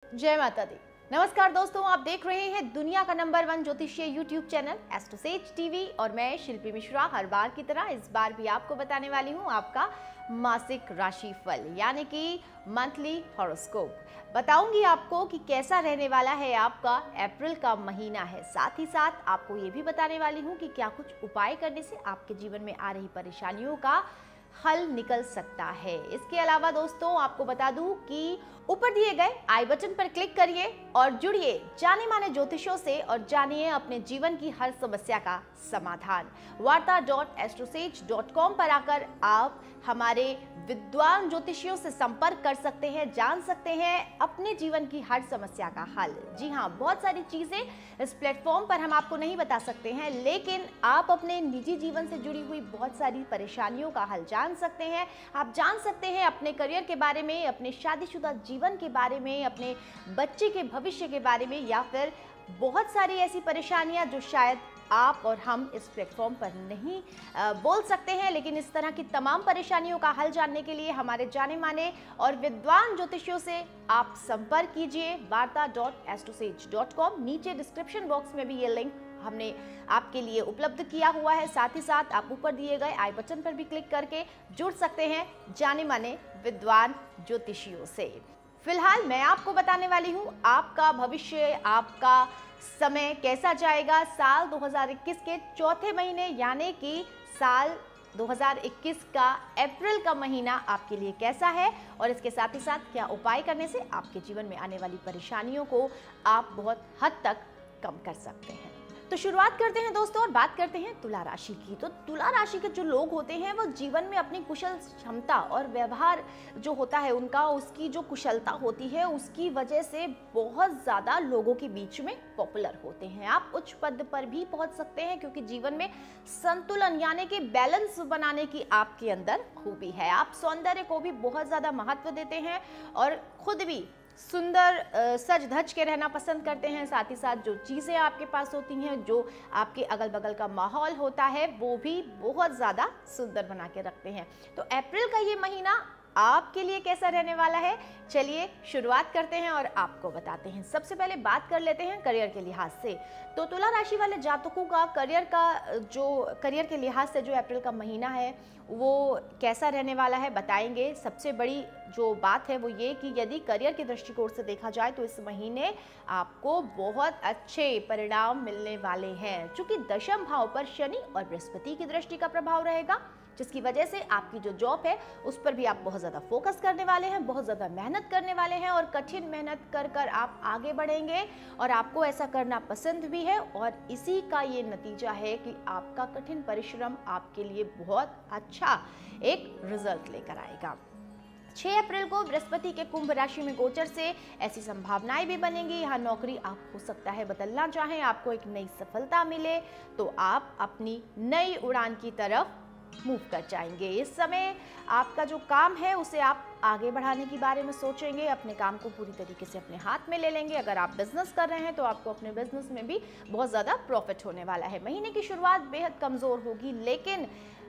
जय माता दी। नमस्कार दोस्तों, आप देख रहे हैं दुनिया का नंबर 1 ज्योतिषीय यूट्यूब चैनल एस्ट्रोसेज टीवी और मैं शिल्पी मिश्रा हर बार की तरह इस बार भी आपको बताने वाली हूं आपका मासिक राशि फल यानी कि मंथली हॉरोस्कोप। बताऊंगी आपको कि कैसा रहने वाला है आपका अप्रैल का महीना है। साथ ही साथ आपको ये भी बताने वाली हूं कि क्या कुछ उपाय करने से आपके जीवन में आ रही परेशानियों का हल निकल सकता है। इसके अलावा दोस्तों आपको बता दूं कि ऊपर दिए गए आई बटन पर क्लिक करिए और जुड़िए जाने माने ज्योतिषों से और जानिए अपने जीवन की हर समस्या का समाधान। warta.astrosage.com पर आकर आप हमारे विद्वान ज्योतिषियों से संपर्क कर सकते हैं, जान सकते हैं अपने जीवन की हर समस्या का हल। जी हाँ, बहुत सारी चीजें इस प्लेटफॉर्म पर हम आपको नहीं बता सकते हैं, लेकिन आप अपने निजी जीवन से जुड़ी हुई बहुत सारी परेशानियों का हल जान सकते हैं। आप जान सकते हैं अपने करियर के बारे में, अपने शादीशुदा जीवन के बारे में, अपने बच्चे के भविष्य के बारे में, या फिर बहुत सारी ऐसी परेशानियां जो शायद आप और हम इस प्लेटफॉर्म पर नहीं बोल सकते हैं। लेकिन इस तरह की तमाम परेशानियों का हल जानने के लिए हमारे जाने माने और विद्वान ज्योतिषियों से आप संपर्क कीजिए warta.astrosage.com। नीचे डिस्क्रिप्शन बॉक्स में भी ये लिंक हमने आपके लिए उपलब्ध किया हुआ है। साथ ही साथ आप ऊपर दिए गए आई बटन पर भी क्लिक करके जुड़ सकते हैं जाने माने विद्वान ज्योतिषियों से। फिलहाल मैं आपको बताने वाली हूँ आपका भविष्य, आपका समय कैसा जाएगा साल 2021 के चौथे महीने यानी कि साल 2021 का अप्रैल का महीना आपके लिए कैसा है और इसके साथ ही साथ क्या उपाय करने से आपके जीवन में आने वाली परेशानियों को आप बहुत हद तक कम कर सकते हैं। तो शुरुआत करते हैं दोस्तों और बात करते हैं तुला राशि की। तो तुला राशि के जो लोग होते हैं वो जीवन में अपनी कुशल क्षमता और व्यवहार जो होता है उनका, उसकी जो कुशलता होती है उसकी वजह से बहुत ज़्यादा लोगों के बीच में पॉपुलर होते हैं। आप उच्च पद पर भी पहुंच सकते हैं क्योंकि जीवन में संतुलन यानी कि बैलेंस बनाने की आपके अंदर खूबी है। आप सौंदर्य को भी बहुत ज़्यादा महत्व देते हैं और खुद भी सुंदर सज धज के रहना पसंद करते हैं। साथ ही साथ जो चीज़ें आपके पास होती हैं, जो आपके अगल बगल का माहौल होता है, वो भी बहुत ज़्यादा सुंदर बना के रखते हैं। तो अप्रैल का ये महीना आपके लिए कैसा रहने वाला है, चलिए शुरुआत करते हैं और आपको बताते हैं। सबसे पहले बात कर लेते हैं करियर के लिहाज से। तो तुला राशि वाले जातकों का करियर के लिहाज से जो अप्रैल का महीना है वो कैसा रहने वाला है बताएंगे। सबसे बड़ी जो बात है वो ये कि यदि करियर के दृष्टिकोण से देखा जाए तो इस महीने आपको बहुत अच्छे परिणाम मिलने वाले हैं। चूंकि दशम भाव पर शनि और बृहस्पति की दृष्टि का प्रभाव रहेगा, जिसकी वजह से आपकी जो जॉब है उस पर भी आप बहुत ज़्यादा फोकस करने वाले हैं, बहुत ज़्यादा मेहनत करने वाले हैं और कठिन मेहनत कर कर आप आगे बढ़ेंगे और आपको ऐसा करना पसंद भी है। और इसी का ये नतीजा है कि आपका कठिन परिश्रम आपके लिए बहुत अच्छा एक रिजल्ट लेकर आएगा। 6 अप्रैल को बृहस्पति के कुंभ राशि में गोचर से ऐसी संभावनाएं भी बनेंगी। यहाँ नौकरी आप हो सकता है बदलना चाहें, आपको एक नई सफलता मिले तो आप अपनी नई उड़ान की तरफ मूव कर जाएंगे। इस समय आपका जो काम है उसे आप आगे बढ़ाने के बारे में सोचेंगे, अपने काम को पूरी तरीके से अपने हाथ में ले लेंगे। अगर आप बिजनेस कर रहे हैं तो आपको अपने बिजनेस में भी बहुत ज़्यादा प्रॉफिट होने वाला है। महीने की शुरुआत बेहद कमज़ोर होगी, लेकिन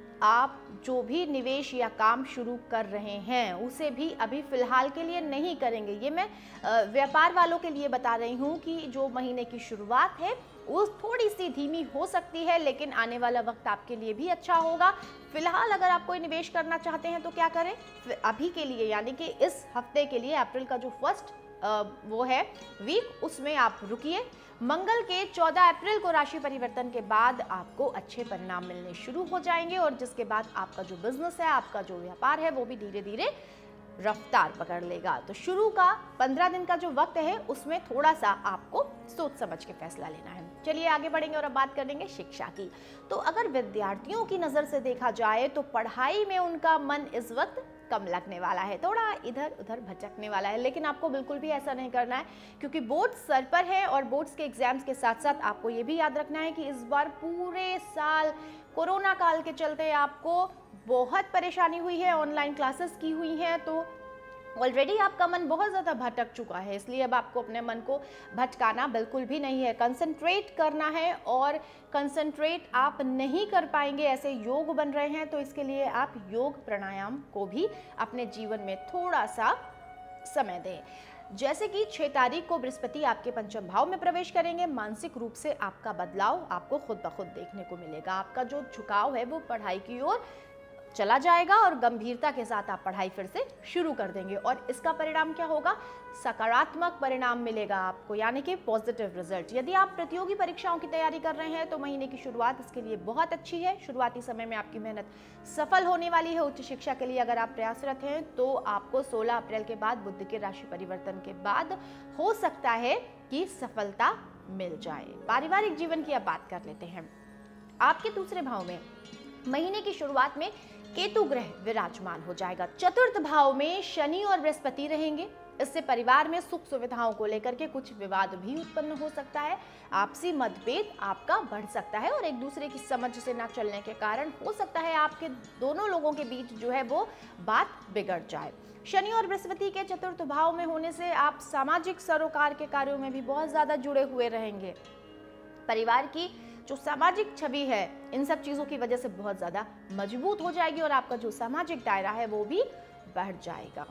आप जो भी निवेश या काम शुरू कर रहे हैं उसे भी अभी फिलहाल के लिए नहीं करेंगे। ये मैं व्यापार वालों के लिए बता रही हूँ कि जो महीने की शुरुआत है वो थोड़ी सी धीमी हो सकती है, लेकिन आने वाला वक्त आपके लिए भी अच्छा होगा। फिलहाल अगर आप कोई निवेश करना चाहते हैं तो क्या करें, अभी के लिए यानी कि इस हफ्ते के लिए अप्रैल का जो फर्स्ट वो है वीक, उसमें आप रुकिए। मंगल के 14 अप्रैल को राशि परिवर्तन के बाद आपको अच्छे परिणाम मिलने शुरू हो जाएंगे और जिसके बाद आपका जो बिजनेस है, आपका जो व्यापार है वो भी धीरे धीरे रफ्तार पकड़ लेगा। तो शुरू का 15 दिन का जो वक्त है उसमें थोड़ा सा आपको सोच समझ के फैसला लेना है। चलिए आगे बढ़ेंगे और अब बात कर लेंगे शिक्षा की। तो अगर विद्यार्थियों की नज़र से देखा जाए तो पढ़ाई में उनका मन इस वक्त कम लगने वाला है, थोड़ा इधर उधर भटकने वाला है। लेकिन आपको बिल्कुल भी ऐसा नहीं करना है क्योंकि बोर्ड सर पर है और बोर्ड्स के एग्जाम्स के साथ साथ आपको ये भी याद रखना है कि इस बार पूरे साल कोरोना काल के चलते आपको बहुत परेशानी हुई है, ऑनलाइन क्लासेस की हुई हैं, तो ऑलरेडी आपका मन बहुत ज़्यादा भटक चुका है। इसलिए अब आपको अपने मन को भटकाना बिल्कुल भी नहीं है, कंसंट्रेट करना है। और कंसंट्रेट आप नहीं कर पाएंगे, ऐसे योग बन रहे हैं, तो इसके लिए आप योग प्राणायाम को भी अपने जीवन में थोड़ा सा समय दें। जैसे कि 6 तारीख को बृहस्पति आपके पंचम भाव में प्रवेश करेंगे, मानसिक रूप से आपका बदलाव आपको खुद ब खुद देखने को मिलेगा। आपका जो झुकाव है वो पढ़ाई की ओर चला जाएगा और गंभीरता के साथ आप पढ़ाई फिर से शुरू कर देंगे और इसका परिणाम क्या होगा? सकारात्मक परिणाम मिलेगा आपको, यानी कि पॉजिटिव रिजल्ट। यदि आप प्रतियोगी परीक्षाओं की तैयारी कर रहे हैं तो महीने की शुरुआत इसके लिए बहुत अच्छी है। शुरुआती समय में आपकी मेहनत सफल होने वाली है। उच्च शिक्षा के लिए अगर आप प्रयासरत हैं तो आपको 16 अप्रैल के बाद बुध के राशि परिवर्तन के बाद हो सकता है कि सफलता मिल जाए। पारिवारिक जीवन की अब बात कर लेते हैं। आपके दूसरे भाव में महीने की शुरुआत में केतु ग्रह विराजमान हो जाएगा। चतुर्थ भाव में शनि और बृहस्पति रहेंगे। इससे परिवार में सुख सुविधाओं को लेकर के कुछ विवाद भी उत्पन्न हो सकता है। आपसी मतभेद आपका बढ़ सकता है और एक दूसरे की समझ से ना चलने के कारण हो सकता है आपके दोनों लोगों के बीच जो है वो बात बिगड़ जाए। शनि और बृहस्पति के चतुर्थ भाव में होने से आप सामाजिक सरोकार के कार्यों में भी बहुत ज्यादा जुड़े हुए रहेंगे। परिवार की जो सामाजिक छवि है इन सब चीजों की वजह से बहुत ज्यादा मजबूत हो जाएगी और आपका जो सामाजिक दायरा है वो भी बढ़ जाएगा।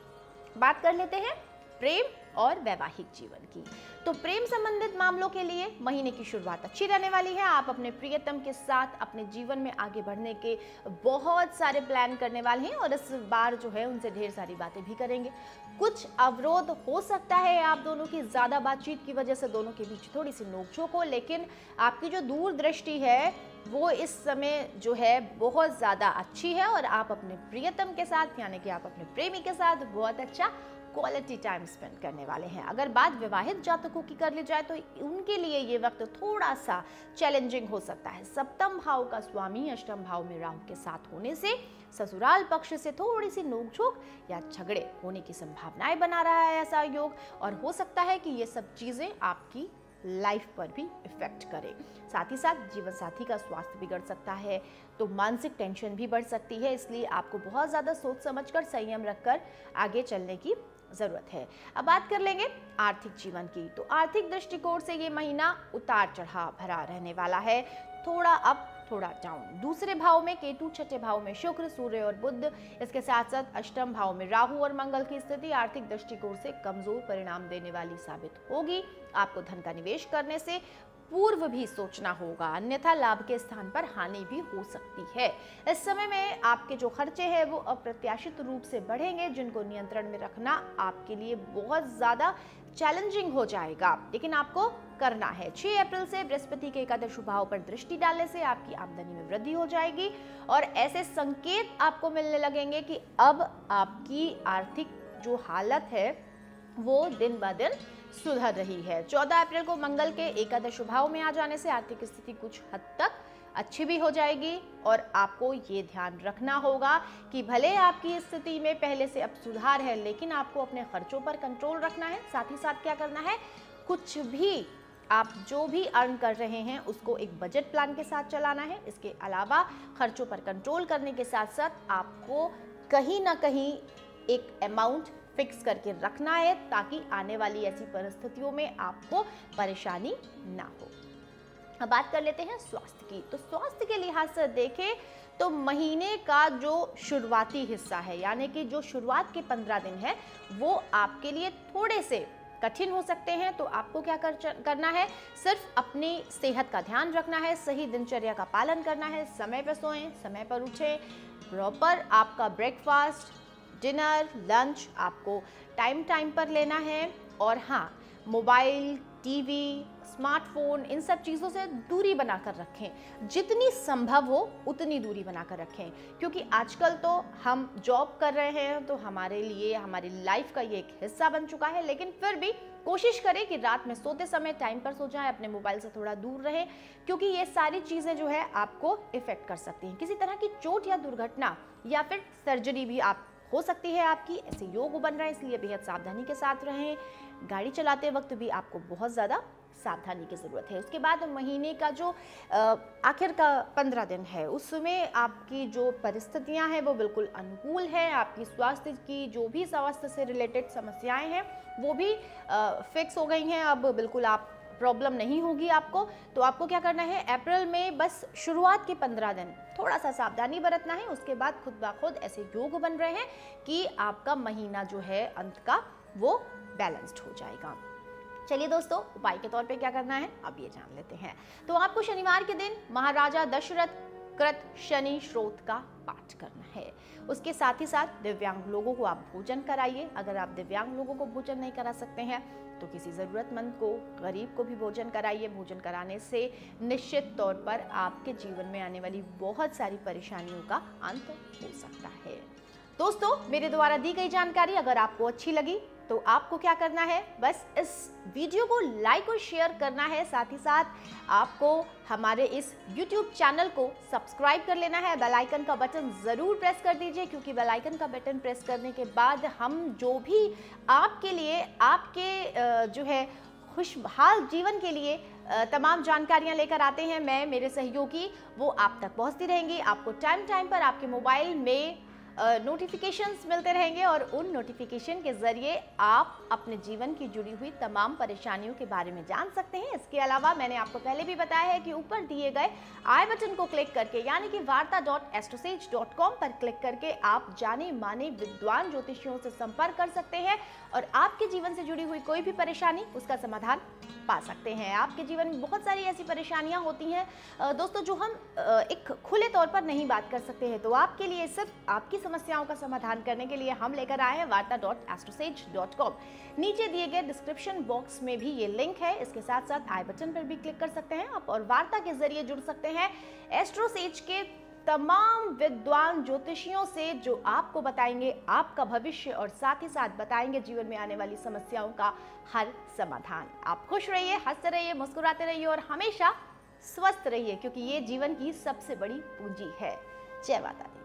बात कर लेते हैं प्रेम और वैवाहिक जीवन की। तो प्रेम संबंधित मामलों के लिए महीने की शुरुआत अच्छी रहने वाली है। आप अपने प्रियतम के साथ अपने जीवन में आगे बढ़ने के बहुत सारे प्लान करने वाले हैं और इस बार जो है उनसे ढेर सारी बातें भी करेंगे। कुछ अवरोध हो सकता है आप दोनों की ज्यादा बातचीत की वजह से दोनों के बीच थोड़ी सी नोकझोंक हो, लेकिन आपकी जो दूरदृष्टि है वो इस समय जो है बहुत ज्यादा अच्छी है और आप अपने प्रियतम के साथ यानी कि आप अपने प्रेमी के साथ बहुत अच्छा क्वालिटी टाइम स्पेंड करने वाले हैं। अगर बात विवाहित जातकों की कर ली जाए तो उनके लिए ये वक्त थोड़ा सा चैलेंजिंग हो सकता है। सप्तम भाव का स्वामी अष्टम भाव में राहु के साथ होने से ससुराल पक्ष से थोड़ी सी नोकझोंक या झगड़े होने की संभावनाएं बना रहा है ऐसा योग, और हो सकता है कि ये सब चीजें आपकी लाइफ पर भी इफेक्ट करे। साथ ही साथ जीवन साथी का स्वास्थ्य बिगड़ सकता है, तो मानसिक टेंशन भी बढ़ सकती है। इसलिए आपको बहुत ज्यादा सोच समझकर संयम रखकर आगे चलने की जरूरत है। अब बात कर लेंगे आर्थिक जीवन की। तो आर्थिक दृष्टिकोण से ये महीना उतार चढ़ाव भरा रहने वाला है, थोड़ा अप थोड़ा डाउन। दूसरे भाव में केतु, छठे भाव में शुक्र, सूर्य और बुध, इसके साथ साथ अष्टम भाव में राहु और मंगल की स्थिति आर्थिक दृष्टिकोण से कमजोर परिणाम देने वाली साबित होगी। आपको धन का निवेश करने से पूर्व भी सोचना होगा, अन्यथा लाभ के स्थान पर हानि भी हो सकती है। इस समय में आपके जो खर्चे हैं वो अप्रत्याशित रूप से बढ़ेंगे, जिनको नियंत्रण में रखना आपके लिए बहुत ज्यादा चैलेंजिंग हो जाएगा, लेकिन आपको करना है। 6 अप्रैल से बृहस्पति के एकादश भाव पर दृष्टि डालने से आपकी आमदनी में वृद्धि हो जाएगी और ऐसे संकेत आपको मिलने लगेंगे कि अब आपकी आर्थिक जो हालत है वो दिन ब दिन सुधर रही है। 14 अप्रैल को मंगल के एकादश भाव में आ जाने से आर्थिक स्थिति कुछ हद तक अच्छी भी हो जाएगी और आपको ये ध्यान रखना होगा कि भले आपकी स्थिति में पहले से अब सुधार है, लेकिन आपको अपने खर्चों पर कंट्रोल रखना है। साथ ही साथ क्या करना है, कुछ भी आप जो भी अर्न कर रहे हैं उसको एक बजट प्लान के साथ चलाना है। इसके अलावा खर्चों पर कंट्रोल करने के साथ साथ आपको कहीं ना कहीं एक अमाउंट फिक्स करके रखना है ताकि आने वाली ऐसी परिस्थितियों में आपको परेशानी ना हो। अब बात कर लेते हैं स्वास्थ्य की। तो स्वास्थ्य के लिहाज से देखें तो महीने का जो शुरुआती हिस्सा है यानी कि जो शुरुआत के 15 दिन है वो आपके लिए थोड़े से कठिन हो सकते हैं। तो आपको क्या करना है, सिर्फ अपनी सेहत का ध्यान रखना है, सही दिनचर्या का पालन करना है, समय पर सोएं, समय पर उठें, प्रॉपर आपका ब्रेकफास्ट, डिनर, लंच आपको टाइम पर लेना है। और हाँ, मोबाइल, टीवी, स्मार्टफोन इन सब चीज़ों से दूरी बनाकर रखें, जितनी संभव हो उतनी दूरी बनाकर रखें, क्योंकि आजकल तो हम जॉब कर रहे हैं तो हमारे लिए हमारी लाइफ का ये एक हिस्सा बन चुका है, लेकिन फिर भी कोशिश करें कि रात में सोते समय टाइम पर सो जाएं, अपने मोबाइल से थोड़ा दूर रहें, क्योंकि ये सारी चीज़ें जो है आपको इफेक्ट कर सकती हैं। किसी तरह की चोट या दुर्घटना या फिर सर्जरी भी आप हो सकती है आपकी, ऐसे योग बन रहे हैं, इसलिए बेहद सावधानी के साथ रहें। गाड़ी चलाते वक्त भी आपको बहुत ज़्यादा सावधानी की ज़रूरत है। उसके बाद महीने का जो आखिर का 15 दिन है उसमें आपकी जो परिस्थितियां हैं वो बिल्कुल अनुकूल है। आपकी स्वास्थ्य की जो भी स्वास्थ्य से रिलेटेड समस्याएं हैं वो भी फिक्स हो गई हैं, अब बिल्कुल आप प्रॉब्लम नहीं होगी आपको। तो आपको क्या करना है, अप्रैल में बस शुरुआत के 15 दिन थोड़ा सा सावधानी बरतना है। उसके बाद खुद ब खुद ऐसे योग बन रहे हैं कि आपका महीना जो है अंत का वो बैलेंस्ड हो जाएगा। चलिए दोस्तों, उपाय के तौर पे क्या करना है अब ये जान लेते हैं। तो आपको शनिवार के दिन महाराजा दशरथ कृत शनि श्रोत का पाठ करना है। उसके साथ ही साथ दिव्यांग लोगों को आप भोजन कराइए। अगर आप दिव्यांग लोगों को भोजन नहीं करा सकते हैं तो किसी ज़रूरतमंद को, गरीब को भी भोजन कराइए। भोजन कराने से निश्चित तौर पर आपके जीवन में आने वाली बहुत सारी परेशानियों का अंत हो सकता है। दोस्तों, मेरे द्वारा दी गई जानकारी अगर आपको अच्छी लगी तो आपको क्या करना है, बस इस वीडियो को लाइक और शेयर करना है। साथ ही साथ आपको हमारे इस YouTube चैनल को सब्सक्राइब कर लेना है। बेल आइकन का बटन ज़रूर प्रेस कर दीजिए, क्योंकि बेल आइकन का बटन प्रेस करने के बाद हम जो भी आपके लिए, आपके जो है खुशहाल जीवन के लिए तमाम जानकारियां लेकर आते हैं, मैं, मेरे सहयोगी, वो आप तक पहुंचती रहेंगी। आपको टाइम टाइम पर आपके मोबाइल में नोटिफिकेशंस मिलते रहेंगे और उन नोटिफिकेशन के जरिए आप अपने जीवन की जुड़ी हुई तमाम परेशानियों के बारे में जान सकते हैं। इसके अलावा मैंने आपको पहले भी बताया है कि ऊपर दिए गए आई बटन को क्लिक करके, यानी कि varta.astrosage.com पर क्लिक करके आप जाने माने विद्वान ज्योतिषियों से संपर्क कर सकते हैं और आपके जीवन से जुड़ी हुई कोई भी परेशानी, उसका समाधान पा सकते हैं। आपके जीवन में बहुत सारी ऐसी परेशानियां होती हैं दोस्तों, जो हम एक खुले तौर पर नहीं बात कर सकते हैं। तो आपके लिए, सिर्फ आपकी समस्याओं का समाधान करने के लिए हम लेकर आए हैं varta.astrosage.com। नीचे दिए गए डिस्क्रिप्शन बॉक्स में भी ये लिंक है। इसके साथ साथ आई बटन पर भी क्लिक कर सकते हैं आप और वार्ता के जरिए जुड़ सकते हैं एस्ट्रोसेज के तमाम विद्वान ज्योतिषियों से, जो आपको बताएंगे आपका भविष्य और साथ ही साथ बताएंगे जीवन में आने वाली समस्याओं का हर समाधान। आप खुश रहिए, हंसते रहिए, मुस्कुराते रहिए और हमेशा स्वस्थ रहिए, क्योंकि ये जीवन की सबसे बड़ी पूंजी है। जय माता दी।